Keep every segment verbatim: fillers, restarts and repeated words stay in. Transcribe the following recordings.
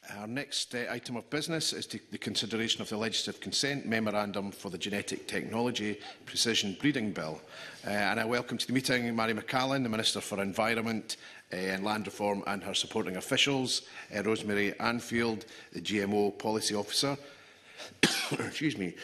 Our next uh, item of business is to the consideration of the legislative consent memorandum for the Genetic Technology Precision Breeding Bill. Uh, and I welcome to the meeting Mary McCallan, the Minister for Environment uh, and Land Reform, and her supporting officials, uh, Rosemary Anfield, the G M O Policy Officer, excuse me,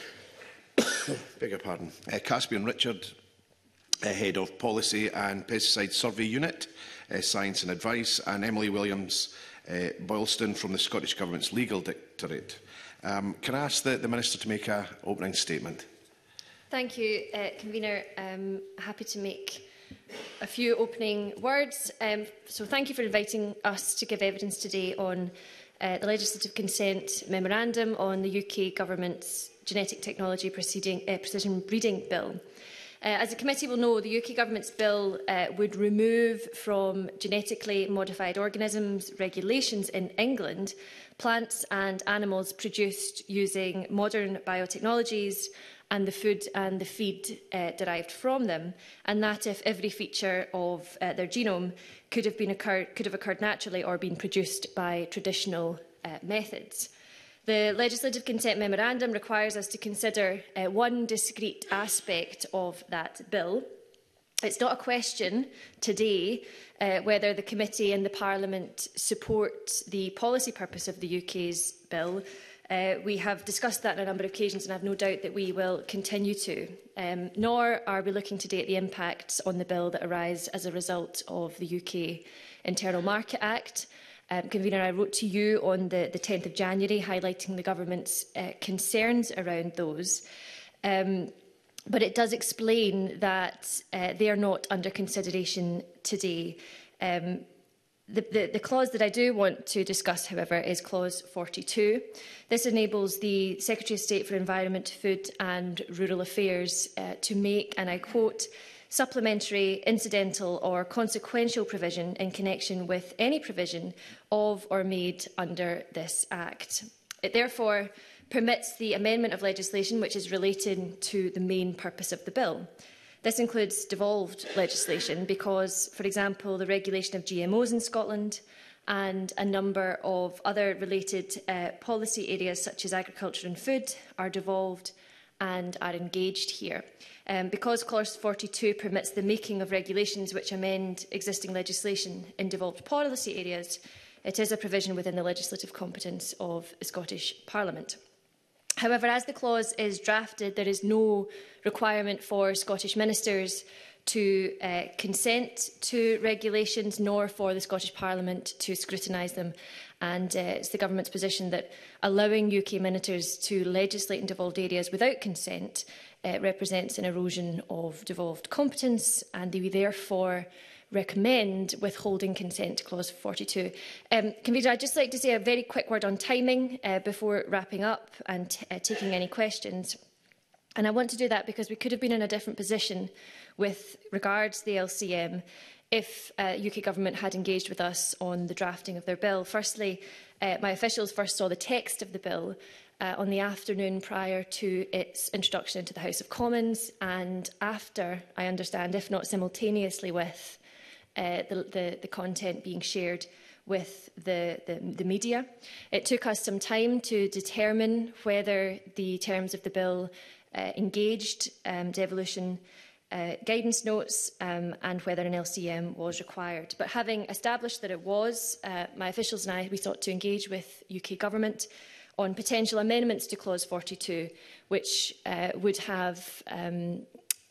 beg your pardon, uh, Caspian Richard, uh, Head of Policy and Pesticide Survey Unit, uh, Science and Advice, and Emily Williams, Uh, Boylston from the Scottish Government's Legal Directorate. Um, can I ask the, the Minister to make an opening statement? Thank you, uh, Convener. Um, happy to make a few opening words. Um, so thank you for inviting us to give evidence today on uh, the legislative consent memorandum on the U K Government's Genetic Technology Proceeding, uh, Precision Breeding Bill. Uh, as the committee will know, the U K Government's bill uh, would remove from genetically modified organisms regulations in England plants and animals produced using modern biotechnologies and the food and the feed uh, derived from them, and that if every feature of uh, their genome could have, been occur could have occurred naturally or been produced by traditional uh, methods. The legislative consent memorandum requires us to consider uh, one discrete aspect of that bill. It's not a question today uh, whether the committee and the Parliament support the policy purpose of the U K's bill. Uh, we have discussed that on a number of occasions, and I have no doubt that we will continue to. Um, nor are we looking today at the impacts on the bill that arise as a result of the U K Internal Market Act. Um, Convener, I wrote to you on the, the tenth of January highlighting the government's uh, concerns around those. Um, but it does explain that uh, they are not under consideration today. Um, the, the, the clause that I do want to discuss, however, is clause forty-two. This enables the Secretary of State for Environment, Food and Rural Affairs uh, to make, and I quote, supplementary, incidental or consequential provision in connection with any provision of or made under this Act. It therefore permits the amendment of legislation which is related to the main purpose of the bill. This includes devolved legislation because, for example, the regulation of G M Os in Scotland and a number of other related uh, policy areas such as agriculture and food are devolved and are engaged here. Um, because clause forty-two permits the making of regulations which amend existing legislation in devolved policy areas, it is a provision within the legislative competence of the Scottish Parliament. However, as the clause is drafted, there is no requirement for Scottish ministers to uh, consent to regulations, nor for the Scottish Parliament to scrutinise them. And uh, it's the Government's position that allowing U K ministers to legislate in devolved areas without consent uh, represents an erosion of devolved competence, and we therefore recommend withholding consent to clause forty-two. Um, Convener, I'd just like to say a very quick word on timing uh, before wrapping up and t uh, taking any questions. And I want to do that because we could have been in a different position with regards to the L C M if uh, U K Government had engaged with us on the drafting of their bill. Firstly, uh, my officials first saw the text of the bill uh, on the afternoon prior to its introduction into the House of Commons, and after, I understand, if not simultaneously with uh, the, the, the content being shared with the, the, the media. It took us some time to determine whether the terms of the bill uh, engaged um, devolution Uh, guidance notes um, and whether an L C M was required. But having established that it was, uh, my officials and I, we sought to engage with U K Government on potential amendments to clause forty-two, which uh, would have, um,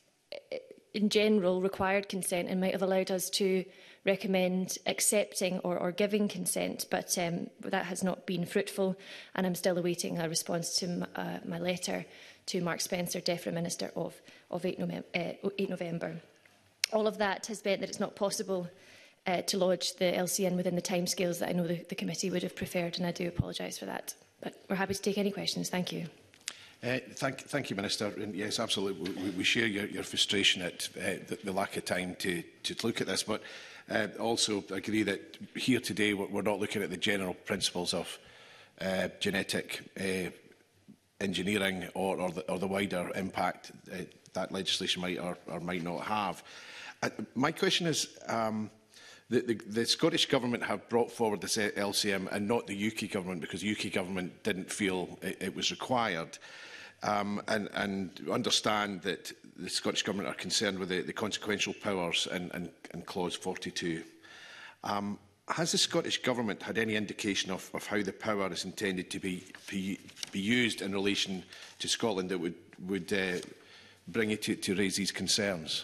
in general, required consent and might have allowed us to recommend accepting or, or giving consent. But um, that has not been fruitful, and I'm still awaiting a response to m uh, my letter to Mark Spencer, DEFRA Minister of, of eight November. All of that has meant that it's not possible uh, to lodge the L C N within the timescales that I know the, the committee would have preferred, and I do apologise for that. But we're happy to take any questions. Thank you. Uh, thank, thank you, Minister. And yes, absolutely, we, we share your, your frustration at uh, the, the lack of time to, to look at this, but uh, also agree that here today we're, we're not looking at the general principles of uh, genetic uh, engineering or, or, the, or the wider impact uh, that legislation might or, or might not have. Uh, my question is, um, the, the, the Scottish Government have brought forward this L C M and not the U K Government, because the U K Government didn't feel it, it was required. Um, and, and understand that the Scottish Government are concerned with the, the consequential powers in, in, in Clause forty-two. Um, has the Scottish Government had any indication of, of how the power is intended to be, be, be used in relation to Scotland that would, would uh, bring you to, to raise these concerns?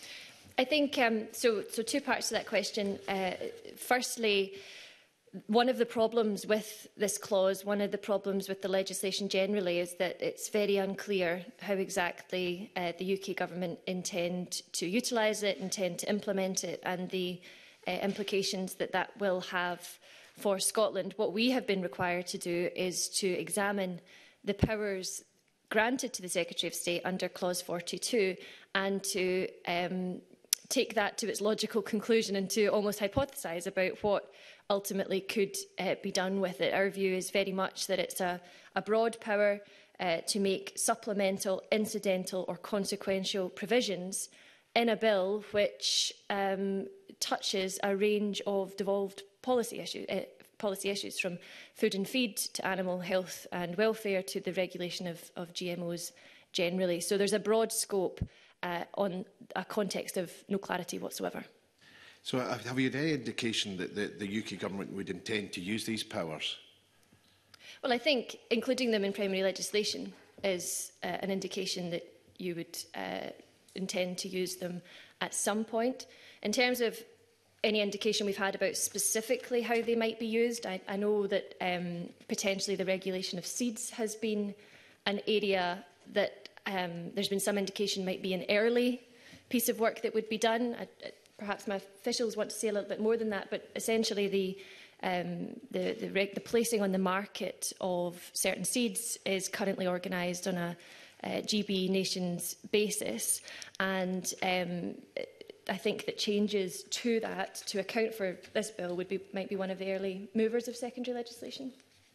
I think, um, so, so two parts to that question. Uh, firstly, one of the problems with this clause, one of the problems with the legislation generally, is that it's very unclear how exactly uh, the U K Government intend to utilise it, intend to implement it, and the uh, implications that that will have for Scotland. What we have been required to do is to examine the powers granted to the Secretary of State under Clause forty-two and to um, take that to its logical conclusion and to almost hypothesise about what ultimately could uh, be done with it. Our view is very much that it's a, a broad power uh, to make supplemental, incidental or consequential provisions in a bill which um, touches a range of devolved policy, issue, uh, policy issues, from food and feed to animal health and welfare to the regulation of, of G M Os generally. So there's a broad scope uh, on a context of no clarity whatsoever. So have you had any indication that the, the U K Government would intend to use these powers? Well, I think including them in primary legislation is uh, an indication that you would uh, intend to use them at some point. In terms of any indication we've had about specifically how they might be used, I, I know that um, potentially the regulation of seeds has been an area that um, there's been some indication might be an early piece of work that would be done. I, perhaps my officials want to say a little bit more than that, but essentially the Um, the, the, reg the placing on the market of certain seeds is currently organised on a, a G B nations basis, and um, I think that changes to that to account for this bill would be, might be one of the early movers of secondary legislation.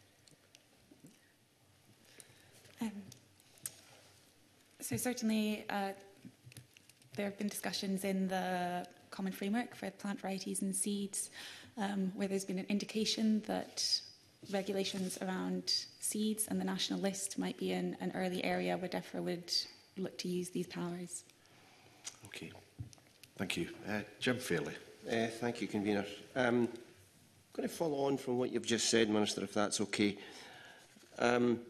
Um, so certainly uh, there have been discussions in the Common Framework for Plant Varieties and Seeds, Um, where there's been an indication that regulations around seeds and the national list might be in an early area where DEFRA would look to use these powers. Okay, thank you. Uh, Jim Fairley. Uh, thank you, Convener. Um, I'm going to follow on from what you've just said, Minister, if that's okay. Um,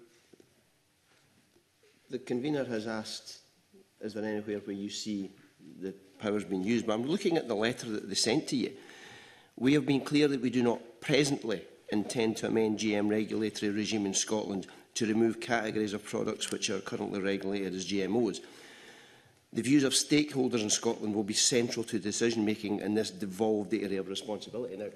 the Convener has asked, is there anywhere where you see the powers being used? But I'm looking at the letter that they sent to you. We have been clear that we do not presently intend to amend G M regulatory regime in Scotland to remove categories of products which are currently regulated as G M Os. The views of stakeholders in Scotland will be central to decision-making in this devolved area of responsibility. Now,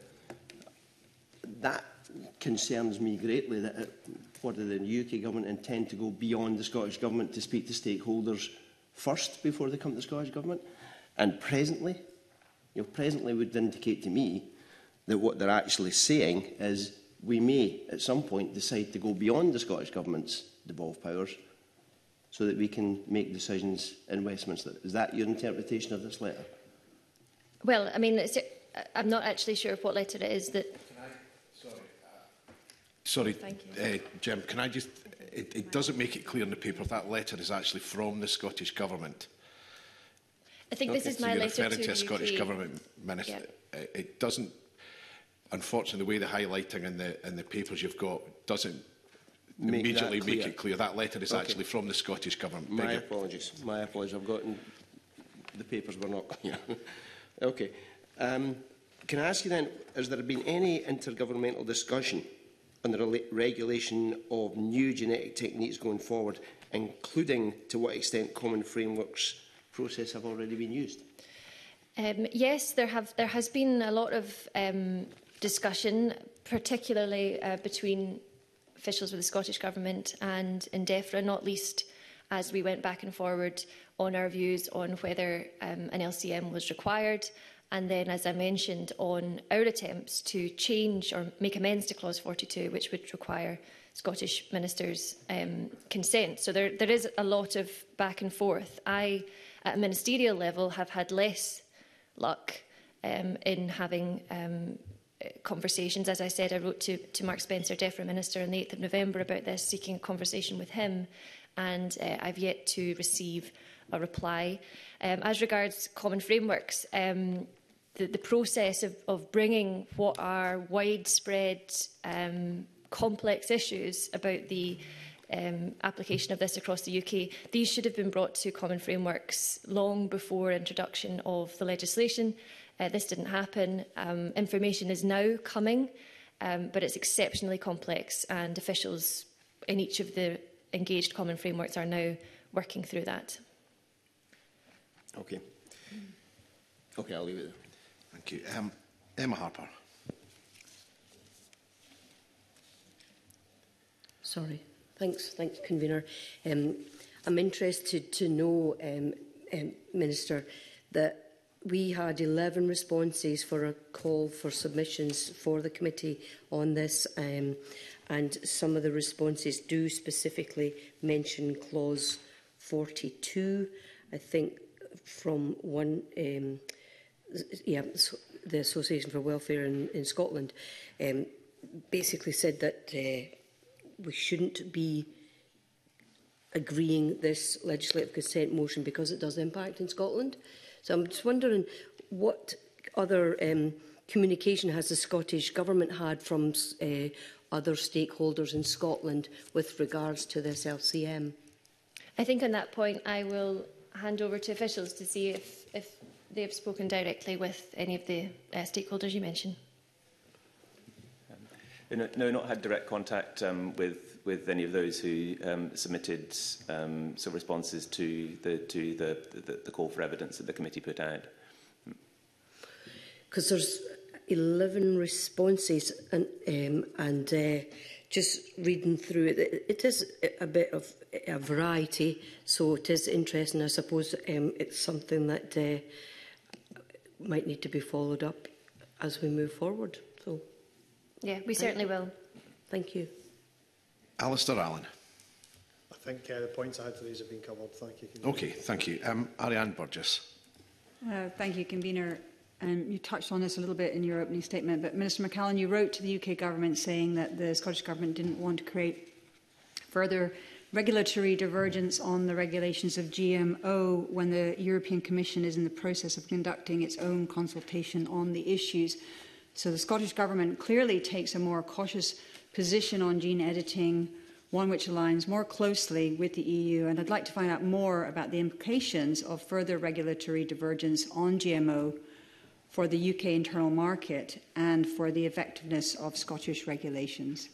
that concerns me greatly, that it, what do the U K Government intend to go beyond the Scottish Government to speak to stakeholders first before they come to the Scottish Government? And presently, you know, presently would indicate to me that what they're actually saying is we may, at some point, decide to go beyond the Scottish Government's devolved powers so that we can make decisions in Westminster. Is that your interpretation of this letter? Well, I mean, it's, I'm not actually sure of what letter it is that... Can I, sorry, uh, sorry Thank you. Uh, Jim, can I just... It, it doesn't make it clear in the paper that letter is actually from the Scottish Government. I think Okay. this is So my you're letter referring to to a the Scottish U K. Government Minister. Yeah. It, it doesn't, unfortunately, the way the highlighting in the, in the papers you've got doesn't Make immediately that make clear. it clear. That letter is Okay. actually from the Scottish Government. My Beg apologies. My apologies. I've gotten... The papers were not clear. Okay. Um, can I ask you then, has there been any intergovernmental discussion on the re regulation of new genetic techniques going forward, including to what extent common frameworks process have already been used? Um, yes, there have there has been a lot of um, discussion, particularly uh, between officials with the Scottish Government and in DEFRA, not least as we went back and forward on our views on whether um, an L C M was required, and then, as I mentioned, on our attempts to change or make amends to Clause forty-two, which would require Scottish ministers' um, consent. So there, there is a lot of back and forth. I, at a ministerial level, have had less luck um, in having um, conversations. As I said, I wrote to, to Mark Spencer, Defra Minister, on the eighth of November about this, seeking a conversation with him, and uh, I've yet to receive a reply. Um, as regards common frameworks, um, the, the process of, of bringing what are widespread, um, complex issues about the um, application of this across the U K, these should have been brought to common frameworks long before introduction of the legislation. Uh, this didn't happen. Um, information is now coming, um, but it's exceptionally complex, and officials in each of the engaged common frameworks are now working through that. Okay. Okay, I'll leave it there. Thank you. Um, Emma Harper. Sorry. Thanks, thanks, Convener. Um, I'm interested to know, um, um, Minister, that we had eleven responses for a call for submissions for the committee on this, um, and some of the responses do specifically mention clause forty-two. I think from one, um, yeah, so the Association for Welfare in, in Scotland, um, basically said that uh, we shouldn't be agreeing this legislative consent motion because it does impact in Scotland. So I'm just wondering what other um, communication has the Scottish Government had from uh, other stakeholders in Scotland with regards to this L C M? I think on that point I will hand over to officials to see if, if they have spoken directly with any of the uh, stakeholders you mentioned. No, no, not had direct contact um, with with any of those who um, submitted um, some responses to the to the, the the call for evidence that the committee put out. Because there's eleven responses, and um, and uh, just reading through it, it, it is a bit of a variety. So it is interesting. I suppose um, it's something that uh, might need to be followed up as we move forward. So. Yeah, we certainly will. Thank you. Alistair Allen. I think uh, the points I had to raise have been covered. Thank you. Okay, thank you. Um, Ariane Burgess. Uh, thank you, Convener. Um, you touched on this a little bit in your opening statement, but Minister McCallan, you wrote to the U K Government saying that the Scottish Government didn't want to create further regulatory divergence on the regulations of G M O when the European Commission is in the process of conducting its own consultation on the issues. So the Scottish Government clearly takes a more cautious position on gene editing, one which aligns more closely with the E U. And I'd like to find out more about the implications of further regulatory divergence on G M O for the U K internal market and for the effectiveness of Scottish regulations.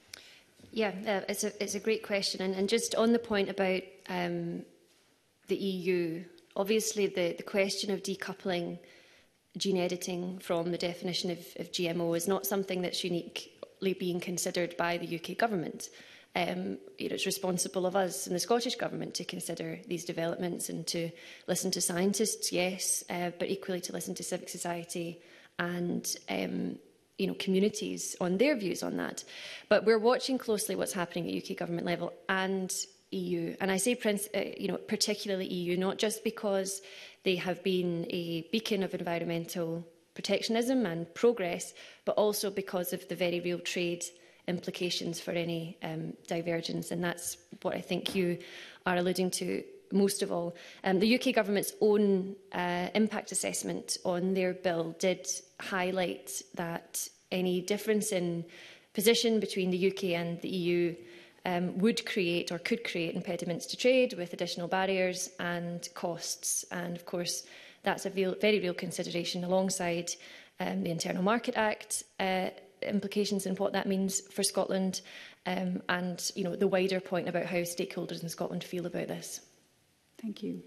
Yeah, uh, it's, a, it's a great question. And, and just on the point about um, the E U, obviously the, the question of decoupling gene editing from the definition of, of G M O is not something that's uniquely being considered by the U K Government. Um, you know, it's responsible of us in the Scottish Government to consider these developments and to listen to scientists, yes, uh, but equally to listen to civic society and um, you know, communities on their views on that. But we're watching closely what's happening at U K Government level and E U. And I say prince, uh, you know, particularly E U, not just because they have been a beacon of environmental protectionism and progress, but also because of the very real trade implications for any um, divergence. And that's what I think you are alluding to most of all. Um, the U K Government's own uh, impact assessment on their bill did highlight that any difference in position between the U K and the E U um, would create or could create impediments to trade with additional barriers and costs. And of course, that's a real, very real consideration alongside um, the Internal Market Act uh, implications and what that means for Scotland, um, and you know, the wider point about how stakeholders in Scotland feel about this. Thank you.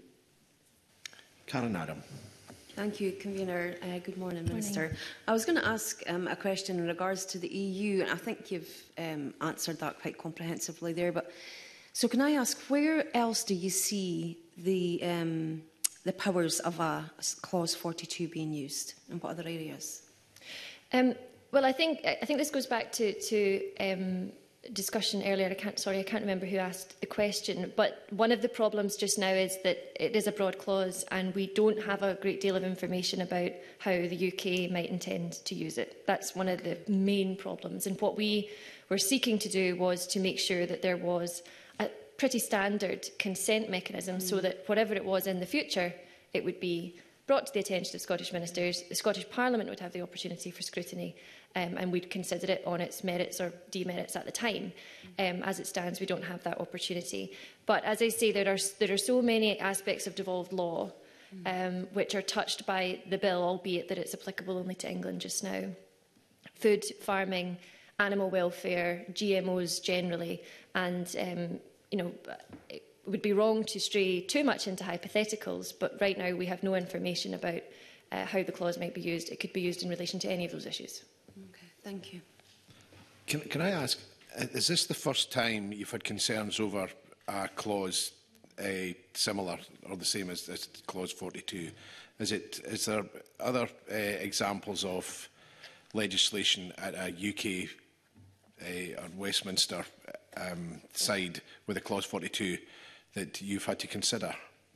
Karen Adam. Thank you, Convener. Uh, good morning, Minister. Morning. I was going to ask um, a question in regards to the E U, and I think you've um, answered that quite comprehensively there. But so, can I ask, where else do you see the um, the powers of a clause forty-two being used, and what other areas? Um, well, I think I think this goes back to to um, discussion earlier. I can't, sorry, I can't remember who asked the question, but one of the problems just now is that it is a broad clause and we don't have a great deal of information about how the U K might intend to use it. That's one of the main problems. And what we were seeking to do was to make sure that there was a pretty standard consent mechanism mm. so that whatever it was in the future, it would be brought to the attention of Scottish ministers. The Scottish Parliament would have the opportunity for scrutiny, um, and we'd consider it on its merits or demerits at the time. Um, as it stands, we don't have that opportunity. But as I say, there are, there are so many aspects of devolved law um, which are touched by the bill, albeit that it's applicable only to England just now. Food, farming, animal welfare, G M Os generally, and um, you know, it would be wrong to stray too much into hypotheticals, but right now we have no information about uh, how the clause might be used. It could be used in relation to any of those issues. Okay, thank you. Can, can I ask, is this the first time you've had concerns over a clause uh, similar or the same as, as clause forty-two? Is it? Is there other uh, examples of legislation at a U K uh, or Westminster um, side with a clause forty-two that you've had to consider?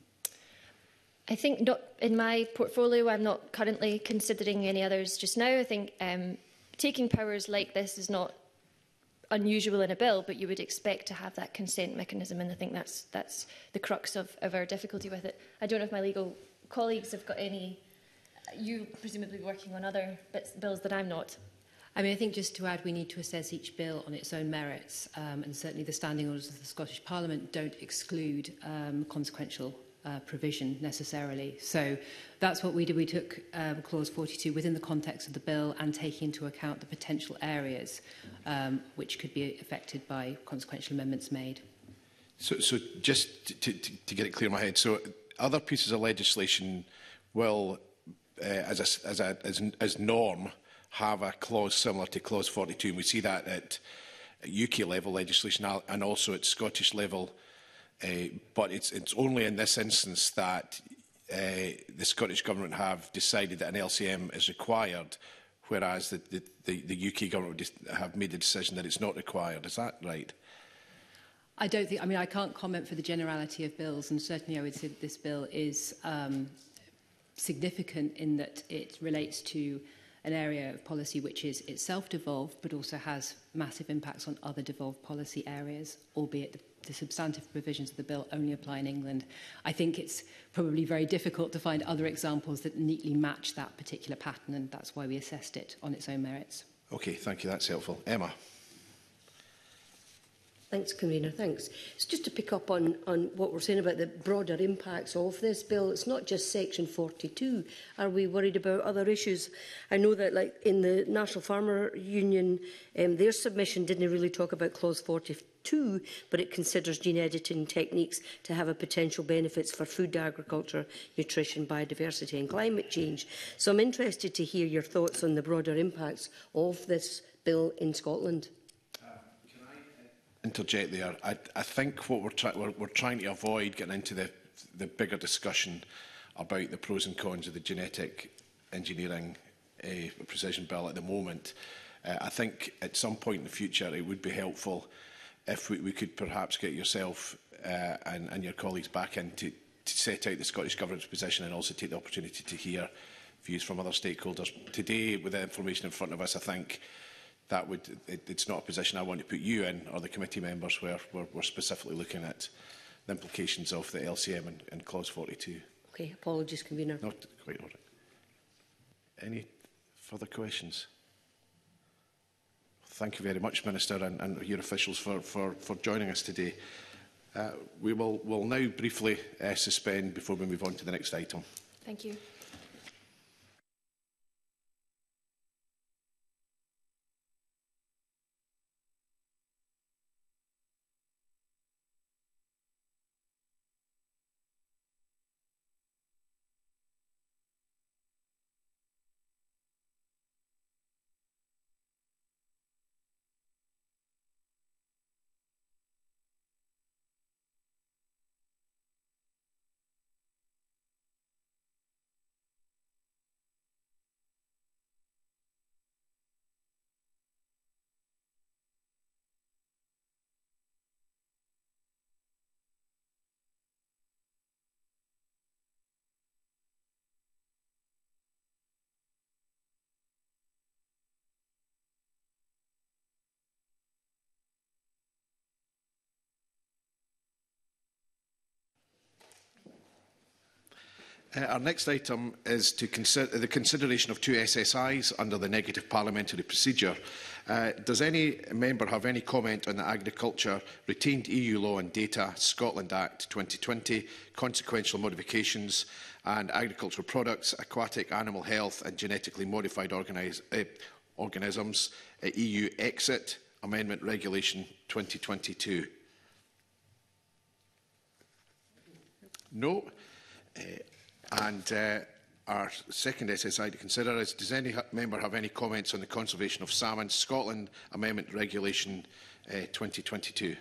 I think not in my portfolio. I'm not currently considering any others just now. I think um, taking powers like this is not unusual in a bill, but you would expect to have that consent mechanism, and I think that's that's the crux of, of our difficulty with it. I don't know if my legal colleagues have got any. You presumably working on other bits, bills that I'm not. I mean, I think just to add, we need to assess each bill on its own merits, um, and certainly the standing orders of the Scottish Parliament don't exclude um, consequential uh, provision necessarily. So that's what we did. We took um, clause forty-two within the context of the bill and taking into account the potential areas um, which could be affected by consequential amendments made. So, so just to, to, to get it clear in my head, so other pieces of legislation will, uh, as, a, as, a, as, as norm, have a clause similar to clause forty-two, and we see that at U K level legislation and also at Scottish level, uh, but it's, it's only in this instance that uh, the Scottish Government have decided that an L C M is required, whereas the, the, the, the U K Government have made the decision that it's not required. Is that right? I don't think, I mean, I can't comment for the generality of bills, and certainly I would say that this bill is um, significant in that it relates to an area of policy which is itself devolved, but also has massive impacts on other devolved policy areas, albeit the, the substantive provisions of the bill only apply in England. I think it's probably very difficult to find other examples that neatly match that particular pattern, and that's why we assessed it on its own merits. Okay, thank you. That's helpful. Emma. Thanks, Convener. Thanks. It's just to pick up on, on what we're saying about the broader impacts of this bill. It's not just Section forty-two. Are we worried about other issues? I know that, like in the National Farmer Union, um, their submission didn't really talk about Clause forty-two, but it considers gene editing techniques to have a potential benefits for food, agriculture, nutrition, biodiversity and climate change. So I'm interested to hear your thoughts on the broader impacts of this bill in Scotland. Interject there. I, I think what we're, try we're, we're trying to avoid getting into the, the bigger discussion about the pros and cons of the genetic engineering uh, precision bill at the moment. Uh, I think at some point in the future it would be helpful if we, we could perhaps get yourself uh, and, and your colleagues back in to, to set out the Scottish Government's position and also take the opportunity to hear views from other stakeholders. Today, with the information in front of us, I think that would, it, it's not a position I want to put you in or the committee members where we're, we're specifically looking at the implications of the L C M and, and clause forty-two. Okay, apologies, Convener. Not quite all right. Any further questions? Thank you very much, Minister, and, and your officials for, for, for joining us today. Uh, we will will now briefly uh, suspend before we move on to the next item. Thank you. Uh, our next item is to consider the consideration of two S S Is under the negative parliamentary procedure. Uh, does any member have any comment on the Agriculture Retained E U Law and Data Scotland Act twenty twenty, consequential modifications and agricultural products, aquatic animal health and genetically modified organis uh, organisms, uh, E U exit amendment regulation twenty twenty-two? No. Uh, and uh, our second S S I to consider is, does any member have any comments on the conservation of salmon Scotland Amendment Regulation uh, twenty twenty-two?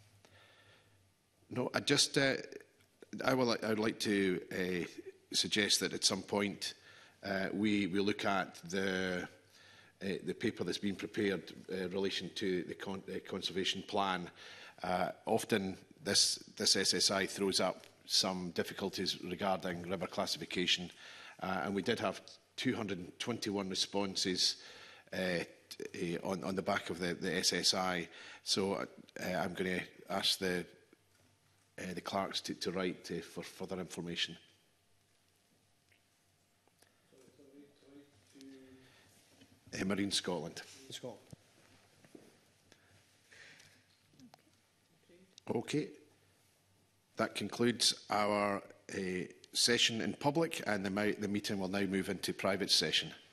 No, I just, uh, I, will, I would like to uh, suggest that at some point uh, we, we look at the, uh, the paper that's been prepared uh, in relation to the con uh, conservation plan. Uh, often this, this S S I throws up some difficulties regarding river classification, uh, and we did have two hundred and twenty-one responses uh, t uh, on, on the back of the, the S S I. So uh, I'm going to ask the, uh, the clerks to, to write uh, for further information. Uh, Marine Scotland. Scotland. Okay. That concludes our uh, session in public, and the, the meeting will now move into private session.